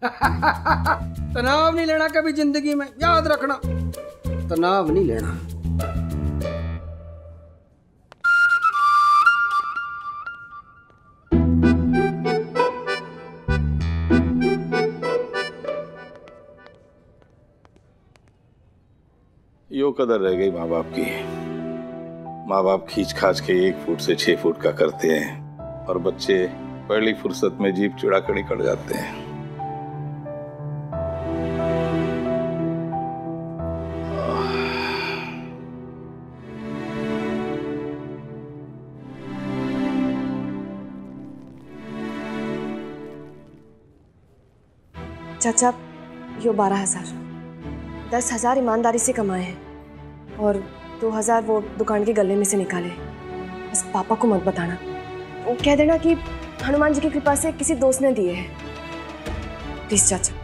तनाव नहीं लेना कभी जिंदगी में, याद रखना, तनाव नहीं लेना। यो कदर रह गई माँ बाप की। माँ बाप खींच खाच के 1 फुट से 6 फुट का करते हैं और बच्चे पहली फुर्सत में जीभ चिड़ाकड़ी कर जाते हैं। चाचा, यो 12,000, 10,000 ईमानदारी से कमाए हैं और 2,000 वो दुकान के गले में से निकाले। बस पापा को मत बताना, वो कह देना कि हनुमान जी की कृपा से किसी दोस्त ने दिए हैं। प्लीज चाचा।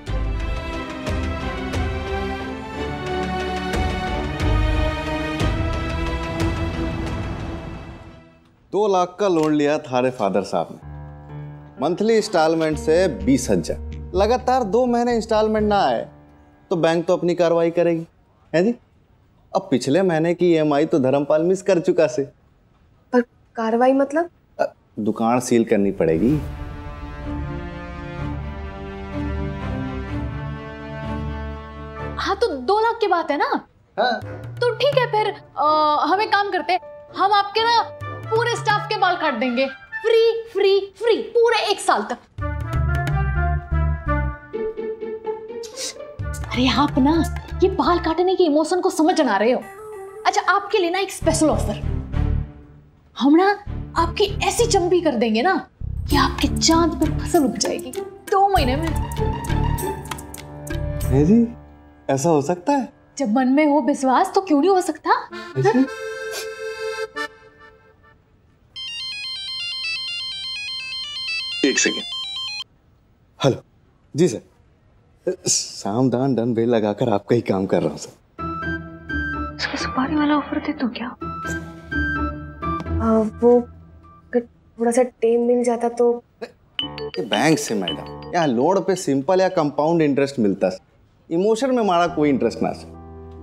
दो लाख का लोन लिया थारे फादर साहब ने, मंथली इंस्टॉलमेंट से 20,000। लगातार 2 महीने इंस्टॉलमेंट ना आए तो बैंक तो अपनी कार्रवाई करेगी, है जी। अब पिछले महीने की EMI तो धर्मपाल मिस कर चुका से। पर कार्रवाई मतलब? दुकान सील करनी पड़ेगी। हाँ तो 2 लाख की बात है ना। हाँ। तो ठीक है फिर हम एक काम करते, हम आपके ना पूरे स्टाफ के बाल काट देंगे, फ्री फ्री फ्री, पूरे 1 साल तक। अरे आप ना ये बाल काटने के इमोशन को समझ ना रहे हो। अच्छा, आपके लिए ना एक स्पेशल ऑफर, हम ना आपकी ऐसी चंपी कर देंगे ना कि आपके चांद पर फसल उग जाएगी 2 महीने में। है जी, ऐसा हो सकता है? जब मन में हो विश्वास तो क्यों नहीं हो सकता। एक सेकेंड। हेलो जी सर, सामदान डन बेल लगाकर आपका ही काम कर रहा हूँ सर। उसका सुपारी वाला ऑफर दे तो क्या? वो अगर थोड़ा सा टाइम मिल जाता तो। बैंक से मैडम, यहाँ लोन पे सिंपल या कंपाउंड इंटरेस्ट मिलता है, इमोशन में हमारा कोई इंटरेस्ट ना सर।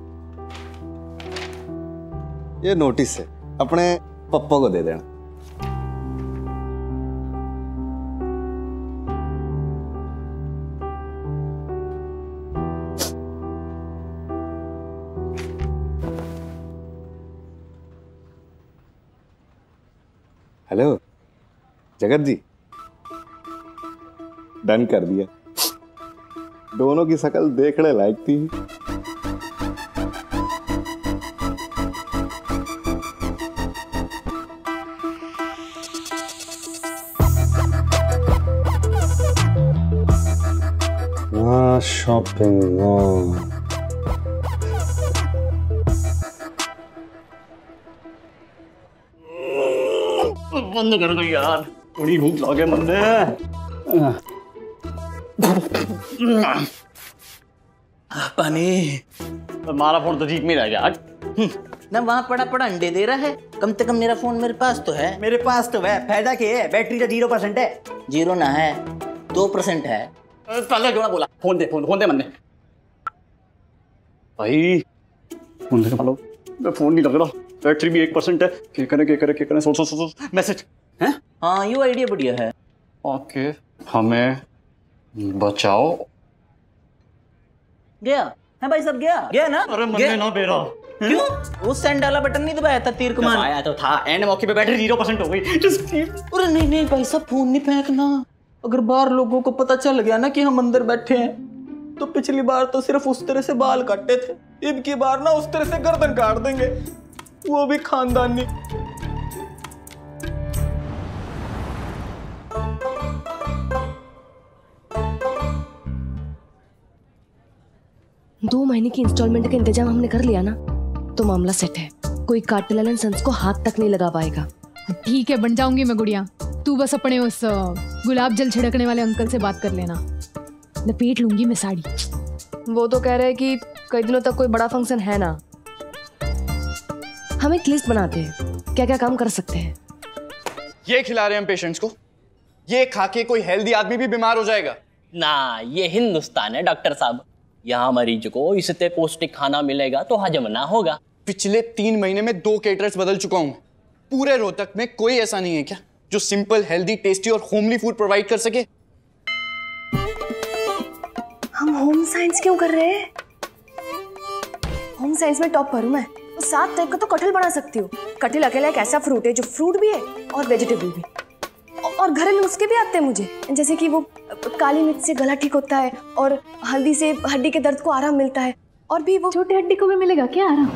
ये नोटिस है, अपने पप्पा को दे देना। हेलो जगत जी, डन कर दिया। दोनों की शक्ल देखने लायक थी। शॉपिंग बंद कर दो यार, बड़ी भूख लगे बंदे। पानी। हमारा फोन तो जीप में रह गया आज। ना वहाँ पड़ा पड़ा अंडे दे रहा है, कम से कम मेरा फोन मेरे पास तो है। मेरे पास तो है, फायदा क्या है? बैटरी का 0% है। 0 ना है, 2% है। पहले क्यों ना बोला? फोन दे, फोन दे मन्ने। भाई फोन दे मालो, फोन नहीं लग रहा, बैटरी भी 1% है। क्या करें सोच मैसेज हैं? हाँ ये आइडिया बढ़िया है। ओके, हमें बचाओ। गया है भाई, सब गया ना? अरे मन्ने ना बेरा। क्यों? वो सेंड वाला बटन नहीं दबाया था, तीर कमान आया तो था, एंड मौके पे बैटरी 0% हो गई। अरे नहीं भाई साहब, फोन नहीं फेंकना। अगर बाहर लोगों को पता चल गया ना कि हम अंदर बैठे हैं, तो पिछली बार तो सिर्फ उस तरह से बाल काटे थे, अब की बार ना उस तरह से गर्दन काट देंगे, वो भी खानदानी। 2 महीने की इंस्टॉलमेंट का इंतजाम हमने कर लिया ना, तो मामला सेट है। कोई काटेलाल एंड सन्स को हाथ तक नहीं लगा पाएगा। ठीक है, बन जाऊंगी मैं गुड़िया। तू बस अपने उस गुलाब जल छिड़कने वाले अंकल से बात कर लेना, लपेट लूंगी मैं साड़ी। वो तो कह रहे हैं कि कई दिनों तक कोई बड़ा फंक्शन है ना। हम एक लिस्ट बनाते हैं, क्या क्या काम कर सकते हैं। ये खिला रहे हैं हम पेशेंट्स को, ये खा के कोई हेल्दी आदमी भी बीमार हो जाएगा। ना, ये हिंदुस्तान है डॉक्टर साहब। यहाँ मरीज को इससे पौष्टिक खाना मिलेगा तो हजम ना होगा। पिछले 3 महीने में 2 केटरर्स बदल चुका हूँ। पूरे रोहतक में कोई ऐसा नहीं है क्या जो सिंपल, हेल्दी, टेस्टी और होमली फूड प्रोवाइड कर सके? हम होम साइंस क्यों कर रहे हैं? होम साइंस में टॉप पर हूं मैं। 7 टाइप का तो कटहल बना सकती हूँ। कटहल अकेला एक ऐसा फ्रूट है जो फ्रूट भी है और वेजिटेबल भी। और घरेलू नुस्खे भी आते हैं मुझे, जैसे कि वो काली मिर्च से गला ठीक होता है और हल्दी से हड्डी के दर्द को आराम मिलता है। और भी वो छोटी हड्डी को भी मिलेगा क्या आराम?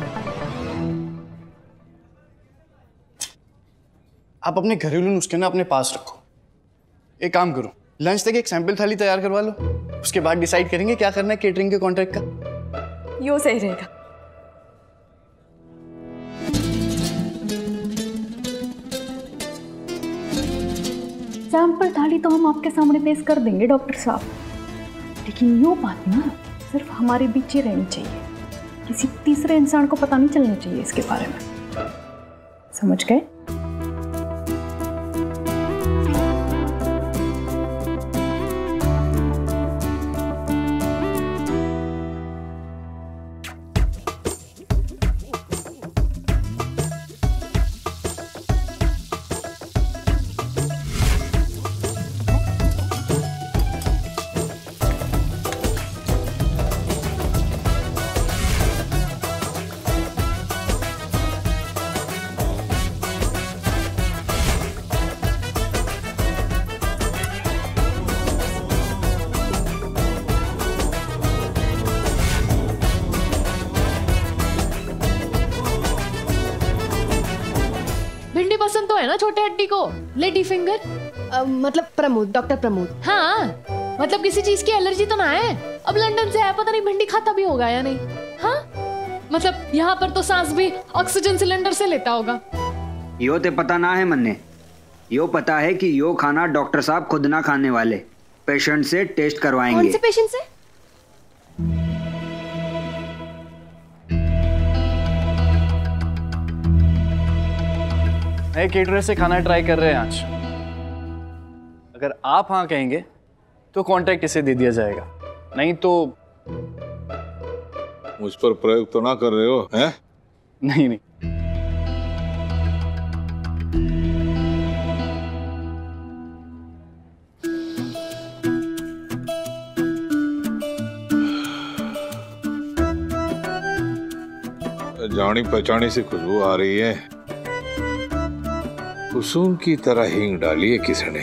आप अपने घरेलू नुस्खे ना अपने पास रखो। एक काम करो, लंच तक एक सैंपल थाली तैयार करवा लो, उसके बाद डिसाइड करेंगे क्या करना है केटरिंग के कॉन्ट्रैक्ट का। यो सही रहेगा। सैंपल थाली तो हम आपके सामने पेश कर देंगे डॉक्टर साहब, लेकिन यो बात ना सिर्फ हमारे बीच ही रहनी चाहिए। किसी तीसरे इंसान को पता नहीं चलना चाहिए इसके बारे में, समझ गए? पसंद तो है ना छोटे हड्डी को, लेडी फिंगर। मतलब प्रमोद, डॉक्टर प्रमोद। हाँ, मतलब किसी चीज की एलर्जी तो ना है? अब लंदन से आया, पता नहीं भिंडी खाता भी होगा या नहीं। हाँ, मतलब यहाँ पर तो सांस भी ऑक्सीजन सिलेंडर से लेता होगा। यो ते पता ना है मन्ने, यो पता है कि यो खाना डॉक्टर साहब खुद ना खाने वाले, पेशेंट से टेस्ट करवाएंगे। कौन से पेशेंट से? नए केटरर से खाना ट्राई कर रहे हैं आज। अगर आप हाँ कहेंगे तो कॉन्ट्रैक्ट इसे दे दिया जाएगा, नहीं तो। मुझ पर प्रयोग तो ना कर रहे हो हैं? नहीं नहीं। जानी पहचानी से खुशबू आ रही है। कुसुम की तरह हींग डाली है किसने।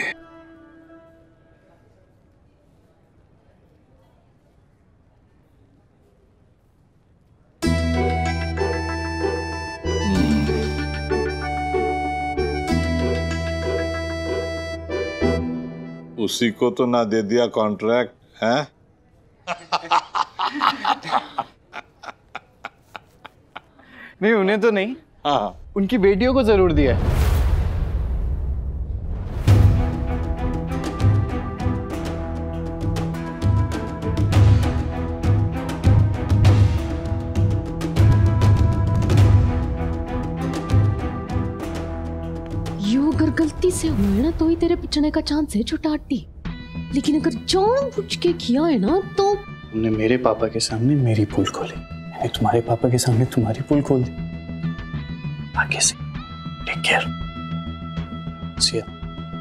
उसी को तो ना दे दिया कॉन्ट्रैक्ट है। नहीं, उन्हें तो नहीं। हाँ, उनकी बेटियों को जरूर दिया है। अगर गलती से हुआ है ना तो ही तेरे पिछने का चांस है छोटा हड्डी, लेकिन अगर जानबूझ के किया है ना तो। तुमने मेरे पापा के सामने मेरी पोल खोली, मैंने तुम्हारे पापा के सामने तुम्हारी पोल खोल दी। आगे से टेक केयर। C you.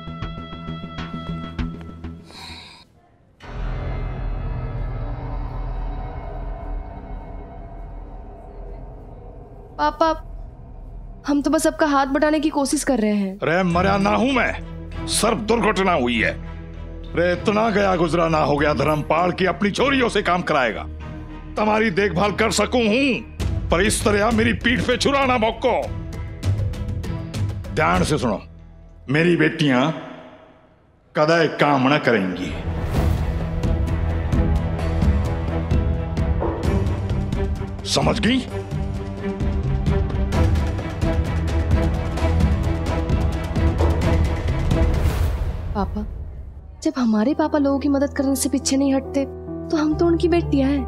पापा, हम तो बस आपका हाथ बटाने की कोशिश कर रहे हैं। रे मरा ना हूं मैं, सर्व दुर्घटना हुई है। रे इतना गया गुजरा ना हो गया धर्मपाल की अपनी छोरियों से काम कराएगा। तुम्हारी देखभाल कर सकूं हूं, पर इस तरह मेरी पीठ पे छुरा ना भौंको। ध्यान से सुनो, मेरी बेटियां कदा काम न करेंगी। समझ गई? पापा, जब हमारे पापा लोगों की मदद करने से पीछे नहीं हटते तो हम तो उनकी बेटियां हैं।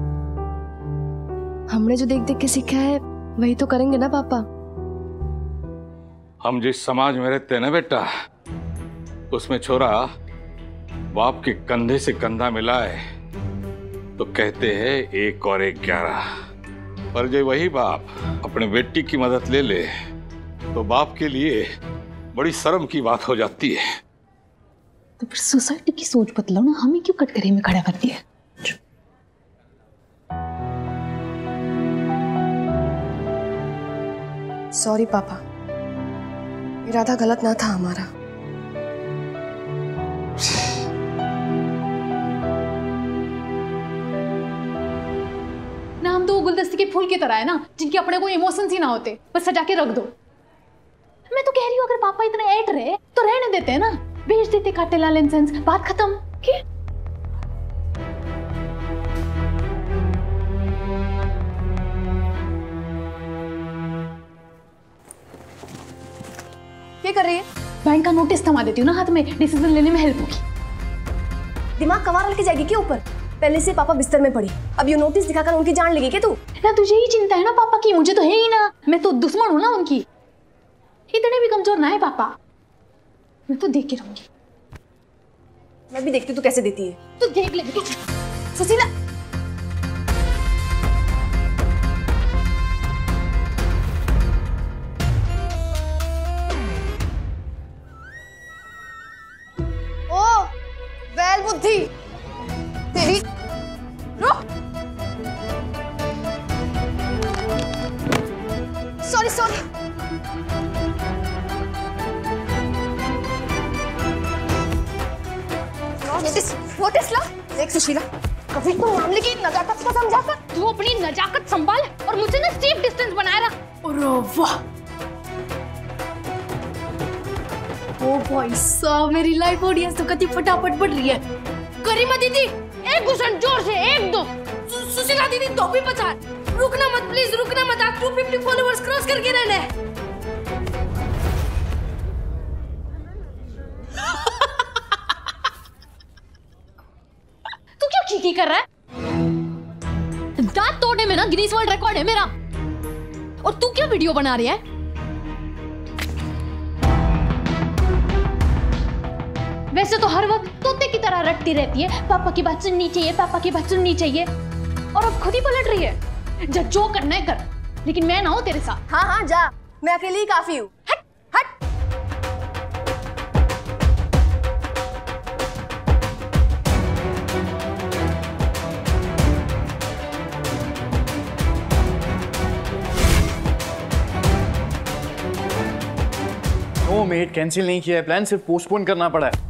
हमने जो देख देख के सीखा है वही तो करेंगे ना पापा। हम जिस समाज में रहते हैं ना बेटा, उसमें छोरा बाप के कंधे से कंधा मिलाए तो कहते हैं 1 और 1 11। पर जो वही बाप अपने बेटी की मदद ले ले तो बाप के लिए बड़ी शर्म की बात हो जाती है। तो फिर सोसाइटी की सोच बदलो ना, हमें क्यों कटघरे में खड़ा कर दिया? सॉरी पापा, इरादा गलत ना था हमारा। ना हम तो गुलदस्ते के फूल की तरह है ना, जिनके अपने कोई इमोशंस ही ना होते, बस सजा के रख दो। मैं तो कह रही हूँ अगर पापा इतने ऐट रहे तो रहने देते हैं ना, भेज देते काटेलाल एंड सन्स, बात खत्म। क्या कर रही है? बैंक का नोटिस थमा देती हूँ ना हाथ में, डिसीजन लेने में हेल्प होगी। दिमाग कमाल लेके जाएगी क्या ऊपर? पहले से पापा बिस्तर में पड़ी, अब ये नोटिस दिखाकर उनकी जान लेगी क्या तू? ना तुझे ही चिंता है ना पापा की, मुझे तो है ही ना, मैं तो दुश्मन हूँ ना उनकी। इतने भी कमजोर ना है पापा, मैं तो देख के रहूंगी। मैं भी देखती हूँ तू कैसे देती है। तू देख ले सुशीला। ओ वैल बुद्धि तेरी। Sorry sorry. नोटिस ला। देख सुशीला, कभी तो मामले की नजाकत को समझा कर। तू अपनी नजाकत संभाल और मुझसे ना सेफ डिस्टेंस बनाए रख। और वाह, ओ भाई साहब, मेरी लाइव ऑडियंस तो कति फटाफट बढ़ रही है। करीमा दीदी, एक घुसन जोर से, 1 2। सुशीला दीदी तो भी बचा, रुकना मत प्लीज, रुकना मत। आप 250 फॉलोवर्स क्रॉस करके रहना है। तू क्यों चीखी कर रहा है? दांत तोड़ने में ना गिनीज वर्ल्ड रिकॉर्ड है मेरा, और तू क्या वीडियो बना रही है? वैसे तो हर वक्त तोते की तरह रटती रहती है, पापा की बात सुननी चाहिए, पापा की बात सुननी चाहिए, और अब खुद ही पलट रही है। जा जो करना है कर, लेकिन मैं ना हूं तेरे साथ। हाँ हाँ जा, मैं अकेली ही काफी हूँ। हट हट। नो मेट, कैंसिल नहीं किया है प्लान, सिर्फ पोस्टपोन करना पड़ा है।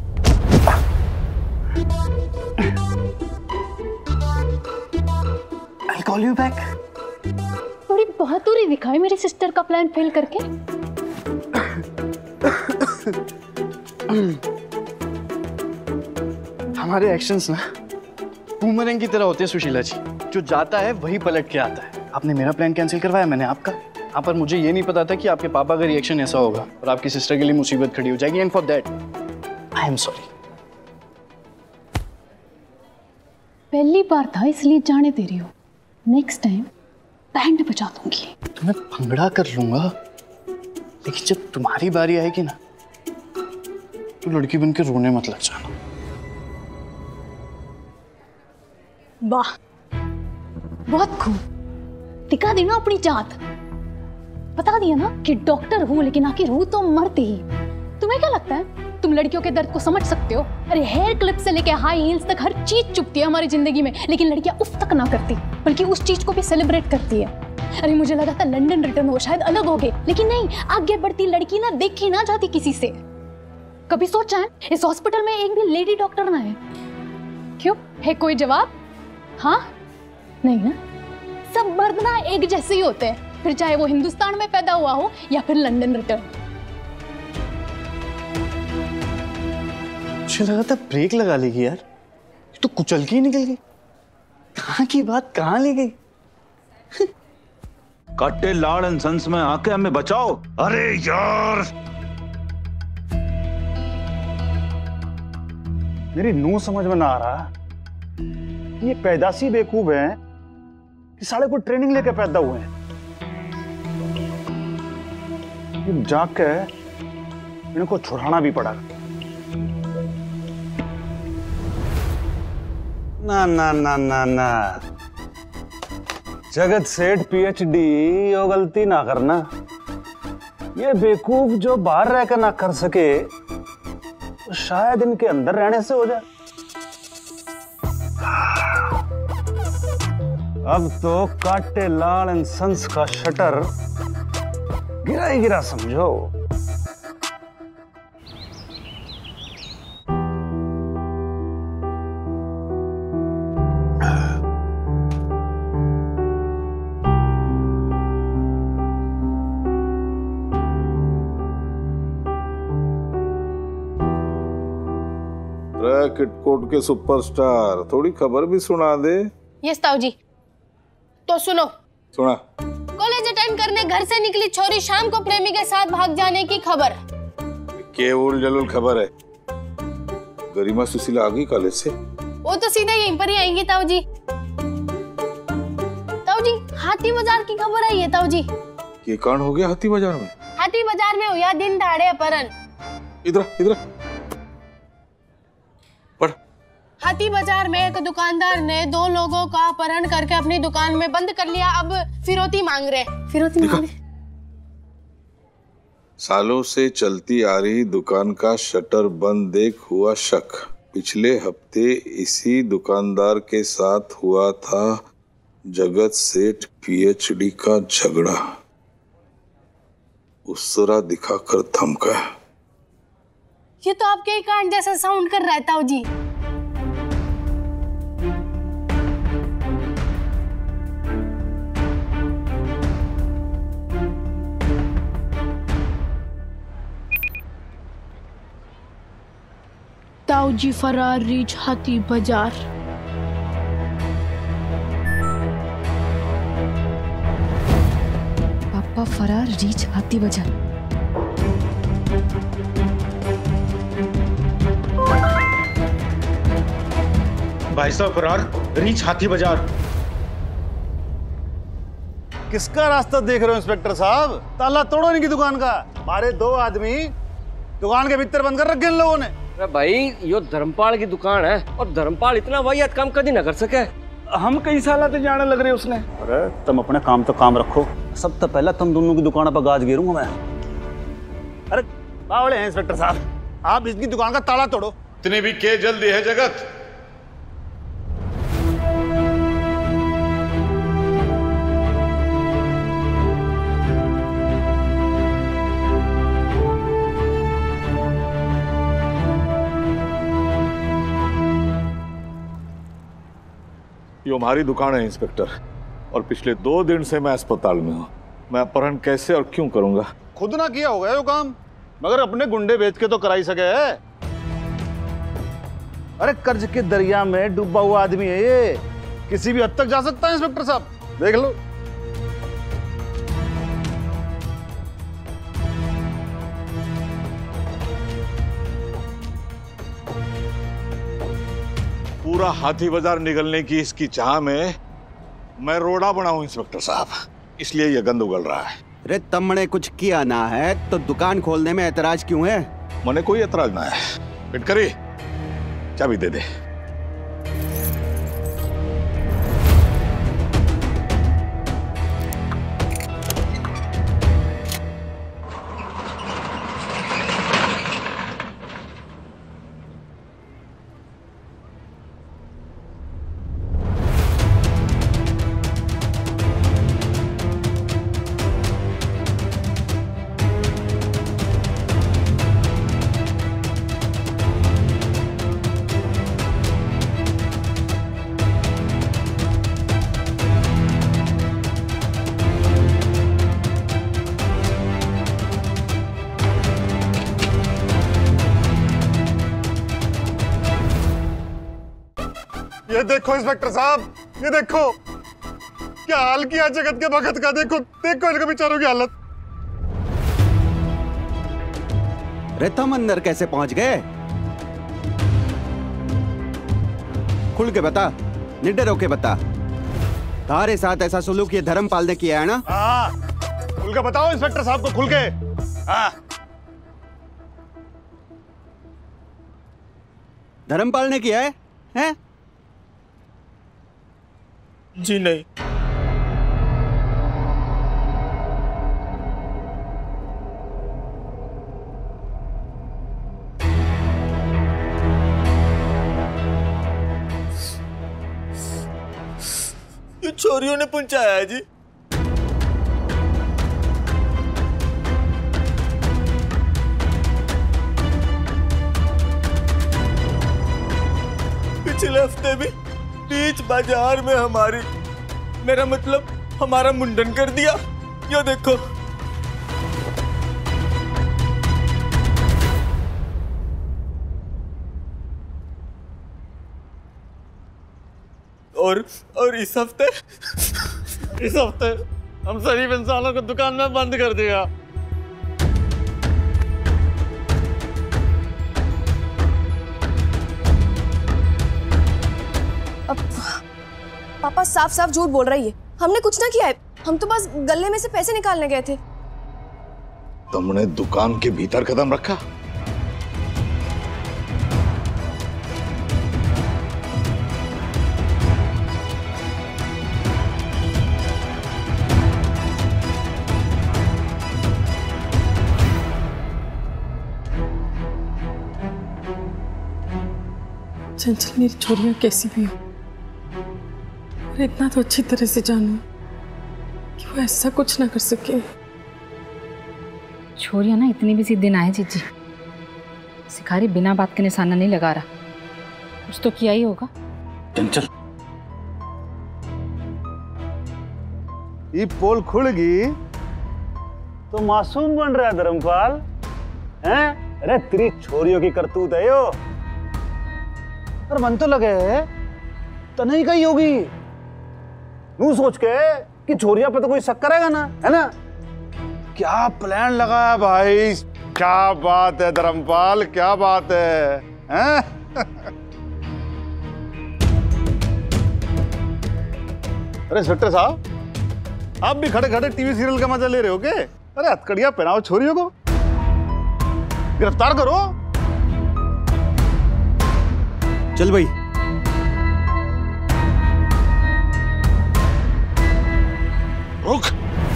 I'll call you back. थोड़ी बहादुरी दिखाई मेरी सिस्टर का प्लान फेल करके। हमारे एक्शंस ना बूमरैंग की तरह होते हैं सुशीला जी, जो जाता है वही पलट के आता है। आपने मेरा प्लान कैंसिल करवाया, मैंने आपका। हाँ, पर मुझे ये नहीं पता था कि आपके पापा का रिएक्शन ऐसा होगा और आपकी सिस्टर के लिए मुसीबत खड़ी हो जाएगी, and for that I am sorry. पहली बार था इसलिए जाने दे रही हो, नेक्स्ट टाइम बैंड बजा दूंगी। तो मैं भंगड़ा कर लूंगा, लेकिन जब तुम्हारी बारी आएगी ना तो लड़की बन के रोने मत लग जाना। वाह, बहुत खूब, दिखा दी ना अपनी जात। बता दिया ना कि डॉक्टर हूं, लेकिन आखिर हूं तो मरते ही। तुम्हें क्या लगता है तुम लड़कियों के दर्द को समझ सकते हो? अरे हेयर क्लिप से लेके हाई हील्स तक हर चीज चुभती है हमारी जिंदगी में, लेकिन लड़कियां उफ तक ना करती, बल्कि उस चीज को भी सेलिब्रेट करती है। अरे मुझे लगा था लंदन रिटर्न हो शायद अलग हो गए, लेकिन नहीं, आगे बढ़ती लड़की ना देखी ना जाती किसी से। कभी सोचा है इस हॉस्पिटल में एक भी लेडी डॉक्टर ना है? क्यों है कोई जवाब? हाँ नहीं ना, सब मर्द ना एक जैसे ही होते हैं, फिर चाहे वो हिंदुस्तान में पैदा हुआ हो या फिर लंदन रिटर्न। मुझे लगा था ब्रेक लगा लेगी यार, तो कुचल के ही निकल गई। कहाँ की बात कहाँ ले गई? काटेलाल एंड सन्स में आके हमें बचाओ। अरे यार, मेरी नूह समझ में ना आ रहा, ये पैदाशी बेवकूफ है कि साले को ट्रेनिंग लेके पैदा हुए हैं। जाके इनको छुड़ाना भी पड़ा। ना ना ना ना ना, जगत सेठ PhD वो गलती ना करना। ये बेवकूफ जो बाहर रहकर ना कर सके तो शायद इनके अंदर रहने से हो जाए। अब तो काटेलाल एंड सन्स का शटर गिरा ही गिरा समझो। किटकोट के सुपरस्टार, थोड़ी खबर भी सुना दे। यस ताऊ जी। तो सुनो। सुना। कॉलेज अटेंड करने घर से निकली छोरी शाम को प्रेमी के साथ भाग जाने की खबर। केवल जलूल खबर है। गरिमा सुशीला आ गई कॉलेज से? वो तो सीधा यहीं पर ही आएंगी ताऊ जी। ताऊ जी, हाथी बाजार की खबर आई है ताऊ जी। ये कांड हो गया हाथी बाजार में? हाथी बाजार में हुआ दिन दहाड़े अपहरण। इधर इधर पढ़। हाथी बाजार में एक दुकानदार ने 2 लोगों का अपहरण करके अपनी दुकान में बंद कर लिया। अब फिरौती मांग रहे। फिरौती मांग रहे। सालों से चलती आ रही दुकान का शटर बंद देख हुआ शक। पिछले हफ्ते इसी दुकानदार के साथ हुआ था जगत सेठ PhD का झगड़ा। उस तरह दिखाकर धमका। ये तो आपके ही कांड जैसा साउंड कर रहा है ताऊ जी। ताऊ जी फरार रीच हाथी बाजार। पापा फरार रीच हाथी बाजार। भाई साहब फरार रीच हाथी बाजार। किसका रास्ता देख रहे हो इंस्पेक्टर साहब? ताला तोड़ो इनकी दुकान का। हमारे 2 आदमी दुकान के भीतर बंद कर रखे इन लोगों ने। अरे भाई, यो धर्मपाल की दुकान है और धर्मपाल इतना वाहियात काम कभी ना कर सके। हम कई साल से जाने लग रहे उसने। अरे तुम अपने काम तो काम रखो। सब तो पहले तुम दोनों की दुकान पर गाज गिरूंगा मैं। अरे बावड़े हैं इंस्पेक्टर साहब, आप इसकी दुकान का ताला तोड़ो। इतनी भी क्या जल्दी है जगत? ये हमारी दुकान है इंस्पेक्टर, और पिछले 2 दिन से मैं अस्पताल में हूँ। मैं अपहरण कैसे और क्यों करूंगा? खुद ना किया होगा ये काम, मगर अपने गुंडे बेच के तो कराई सके है। अरे कर्ज के दरिया में डूबा हुआ आदमी है ये, किसी भी हद तक जा सकता है इंस्पेक्टर साहब, देख लो। पूरा हाथी बाजार निगलने की इसकी चाह में मैं रोड़ा बनाऊं इंस्पेक्टर साहब, इसलिए यह गंद उगल रहा है। अरे तमने कुछ किया ना है तो दुकान खोलने में ऐतराज क्यों है? मने कोई ऐतराज ना है। पिटकरी चाबी दे दे। ये देखो इंस्पेक्टर साहब, ये देखो क्या हाल किया जगत के भगत का। देखो देखो इनके बेचारों की हालत। रेतम अंदर कैसे पहुंच गए? खुल के बता, निडर होके बता। तारे साथ ऐसा सुलूक ये धर्मपाल ने किया है ना? हाँ, खुल के बताओ इंस्पेक्टर साहब को, खुल के। हाँ, धर्मपाल ने किया है? हैं? जी नहीं। ये चोरियों ने पहुंचाया है जी। पिछले हफ्ते भी बीच बाजार में मेरा मतलब हमारा मुंडन कर दिया। ये देखो। और इस हफ्ते हम शरीफ इंसानों को दुकान में बंद कर दिया। अब पापा साफ साफ झूठ बोल रही है। हमने कुछ ना किया है, हम तो बस गले में से पैसे निकालने गए थे। तुमने दुकान के भीतर कदम रखा? चंचल मेरी छोरियां कैसी भी हो, और इतना तो अच्छी तरह से जानू कि वो ऐसा कुछ ना कर सके। छोरियां ना इतनी भी सीधी ना है जीजी। सिखारी बिना बात के निशाना नहीं लगा रहा, कुछ तो किया ही होगा। चंचल, ये पोल खुल गई तो मासूम बन रहा है धर्मपाल, हैं? अरे तेरी छोरियों की करतूत है यो। पर मन तो लगे तनई का ही होगी। नू सोच के कि छोरिया पे तो कोई शक करेगा ना, है ना? क्या प्लान लगाया भाई, क्या बात है धर्मपाल, क्या बात है, हैं? अरे इंस्पेक्टर साहब, आप भी खड़े खड़े टीवी सीरियल का मजा ले रहे हो क्या? अरे हथकड़ियां पहनाओ छोरियों को, गिरफ्तार करो। चल भाई। रुक।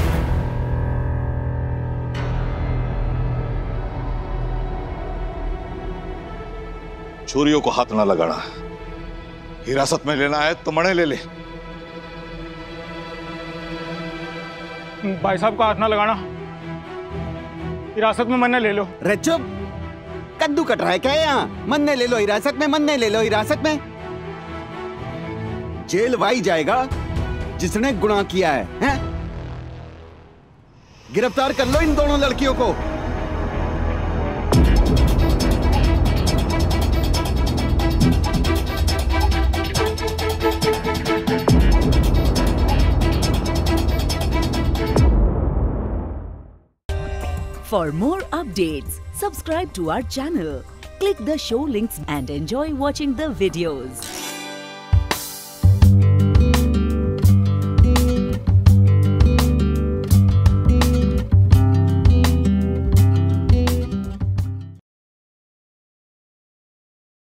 चोरियों को हाथ ना लगाना। हिरासत में लेना है तो मणे ले ले। भाई साहब को हाथ ना लगाना, हिरासत में मन्ने ले लो। रे चुप, कद्दू कट रहा है क्या यहाँ? मन्ने ले लो हिरासत में, मन्ने ले लो हिरासत में। जेल वाई जाएगा जिसने गुनाह किया है, हैं? गिरफ्तार कर लो इन दोनों लड़कियों को। For more updates, subscribe to our channel, click the show links and enjoy watching the videos.